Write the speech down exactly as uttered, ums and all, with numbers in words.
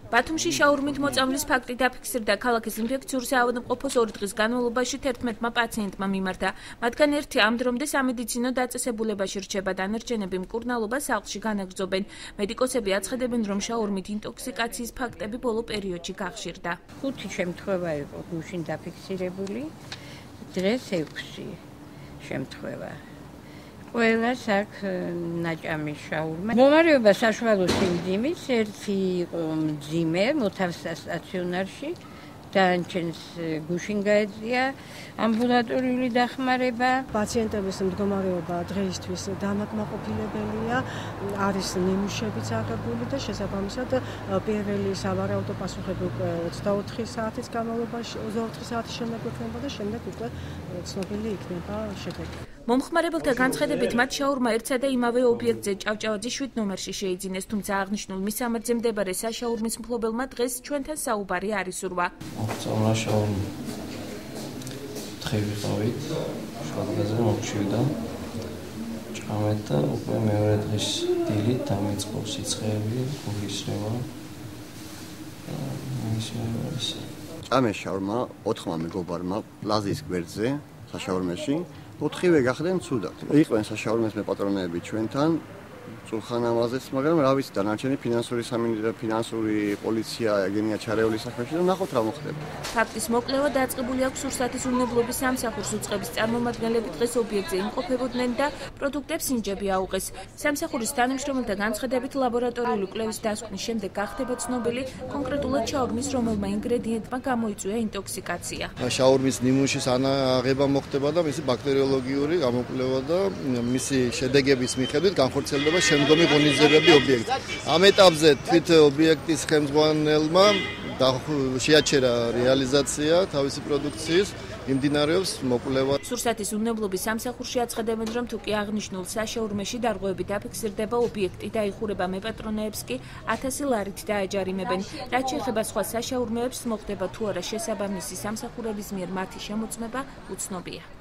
ბათუმში შაურმით მოწამვლის ფაქტი დაფიქსირდა ქალაქის ინფექციურ საავადმყოფოს ორი დღის განმავლობაში თერთმეტმა პაციენტმა მიმართა. მათგან ერთი ამ დრომდე სამედიცინო დაწესებულებაში რჩება, დანარჩენები მკურნალობას სახლში განაგრძობენ. მედიკოსები აცხადებენ, რომ შაურმით ინტოქსიკაციის ფაქტები ბოლო პერიოდში გახშირდა. ხუთი შემთხვევა იყო გუშინ დაფიქსირებული, დღეს ექვსი შემთხვევა. ყველას აქვს ნაჭამი შაურმა. მომარება საშუალო სიმძიმის, ერთი იყო მძიმე, მოთავსდა სტაციონარში, დანარჩენს გუშინ გაეწია ამბულატორიული დახმარება. პაციენტების მდგომარეობა დღეისთვის დამაკმაყოფილებელია, არის ნიმუშებიც აღებული და შესაბამისად პირველი სავარაუდო პასუხები უკვე ოცდაოთხი საათის განმავლობაში, ოცდაოთხი საათის შემდეგ იქნება და შემდეგ უკვე ცნობილი იქნება შედეგი. მომხმარებელთა განცხადებით, მათ შაურმა ერთსა და იმავე ობიექტზე ჭავჭავაძის შვიდ ნომერში შეიძინეს, თუმცა აღნიშნულ მისამართზე მდებარე საშაურმის მფლობელმა დღეს ჩვენთან საუბარი არ ისურვა. მოგწამლა შაურმა. თხევი ვიყავით, შუადღეზე მომშვიდა. ჭამეთ და უკვე მეორე დღის დილით დამეწყო სიცხეები, გულისრევა. ის არის. ჭამე შაურმა ოთხმა მეგობარმა პლაზის გვერდზე საშაურმეში. ოთხივე გახდნენ ცუდად. იყვნენ საშაურმეს მეპატრონეები ჩვენთან, წულხანამაზეც, მაგრამ რა ვიცი, დანარჩენი ფინანსური სამინისტრო, ფინანსური პოლიცია ეგენია ჩარეული საქმეში და ნახოთ რა მოხდება. ფაქტის მოკვლევა დაწყებული აქვს სურსათის უნებლობის სამსახურს უწყების წარმომადგენლები დღეს ობიექტზე იმყოფებოდნენ და პროდუქტებს ინჯები აუღეს. სამსახურის თანამშრომელთა განცხადებით, ლაბორატორიული კვლევის დასკვნის შემდეგ გახდება ცნობილი კონკრეტულად შაურმის რომელმა ინგრედიენტმა გამოიწვია ინტოქსიკაცია. შაურმის ნიმუშის აღება მოხდება და მისი ბაქტერიოლოგიური გამოკვლევა და მისი შედეგების მიხედვით განხორციელდება შემდგომი ღონისძიებები ობიექტზე. ამ ეტაპზე თვით ობიექტის ხელმძღვანელმა შეაჩერა რეალიზაცია თავისი პროდუქციის, მიმდინარეობს მოკვლევა. სურსათის უნებლობის სამსახურში აცხადებენ, რომ თუ კი აღნიშნულ საშაურმეში დარღვევები დაფიქსირდება, ობიექტი დაიხურება მეპატრონეებს კი ათასი ლარით დააჯარიმებენ. რაც შეეხება სხვა საშაურმეებს, მოხდება თუ არა შესაბამისი სამსახურების მიერ მათი შემოწმება უცნობია.